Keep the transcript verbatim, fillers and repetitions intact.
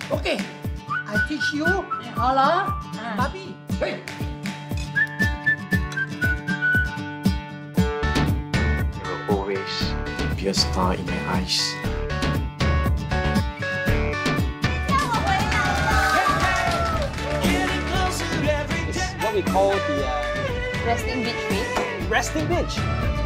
Okay, I teach you. Hala, babi. Hey. You will always be a star in my eyes. It's what we call the uh, Resting bitch face. resting bitch.